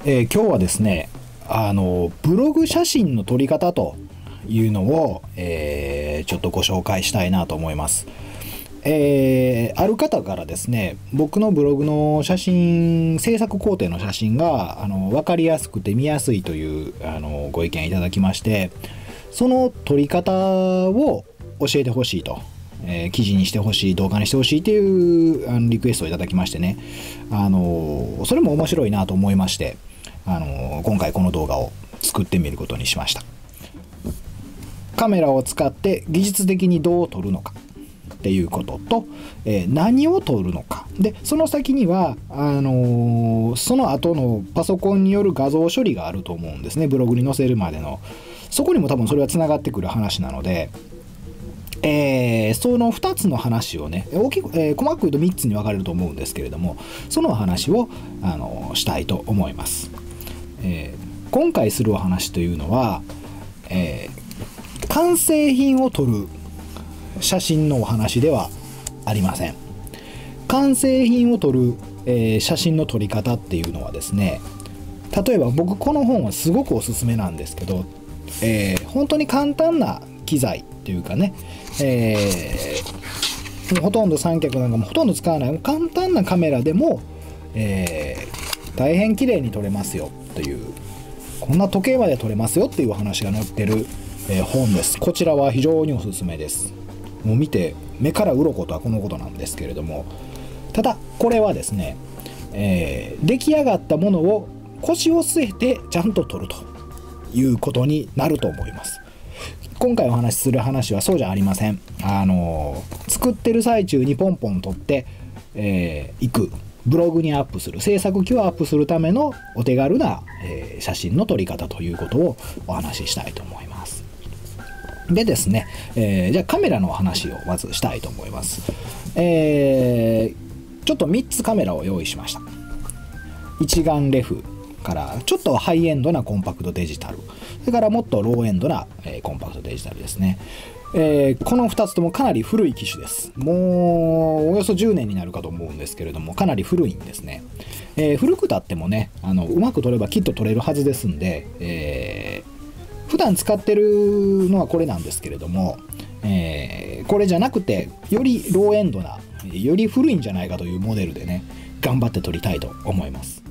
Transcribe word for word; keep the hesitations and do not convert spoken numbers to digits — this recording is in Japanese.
えー今日はですね、あのブログ写真の撮り方というのを、えーちょっとご紹介したいなと思います。えーある方からですね、僕のブログの写真制作工程の写真があの分かりやすくて見やすいというあのご意見いただきまして、その撮り方を教えてほしいと、えー記事にしてほしい、動画にしてほしいというあのリクエストをいただきましてね、あのそれも面白いなと思いまして、あの今回この動画を作ってみることにしました。カメラを使って技術的にどう撮るのかっていうことと、えー何を撮るのかで、その先にはあのーその後のパソコンによる画像処理があると思うんですね。ブログに載せるまでの、そこにも多分それはつながってくる話なので、えーそのふたつの話をね、大きく、えー細かく言うとみっつに分かれると思うんですけれども、その話を、あのーしたいと思います。えー今回するお話というのは、えー完成品を撮る写真のお話ではありません。完成品を撮る、えー写真の撮り方っていうのはですね、例えば僕この本はすごくおすすめなんですけど、えー本当に簡単な機材というかね、えーもうほとんど三脚なんかもほとんど使わない簡単なカメラでも、えー大変綺麗に撮れますよという、こんな時計まで撮れますよっていう話が載ってる、えー本です。こちらは非常におすすめです。もう見て目から鱗とはこのことなんですけれども、ただこれはですね、えー出来上がったものを腰を据えてちゃんと撮るということになると思います。今回お話しする話はそうじゃありません。あのー作ってる最中にポンポン撮って、えー、いくブログにアップする、制作機をアップするためのお手軽な、えー写真の撮り方ということをお話ししたいと思います。でですね、えーじゃあカメラの話をまずしたいと思います。えーちょっとみっつカメラを用意しました。一眼レフからちょっとハイエンドなコンパクトデジタル、それからもっとローエンドな、えーコンパクトデジタルですね。えーこのふたつともかなり古い機種です。もうおよそじゅうねんになるかと思うんですけれども、かなり古いんですね。えー古くたってもね、あのうまく撮ればきっと撮れるはずですんで、えー普段使ってるのはこれなんですけれども、えーこれじゃなくてよりローエンドな、より古いんじゃないかというモデルでね、頑張って撮りたいと思います。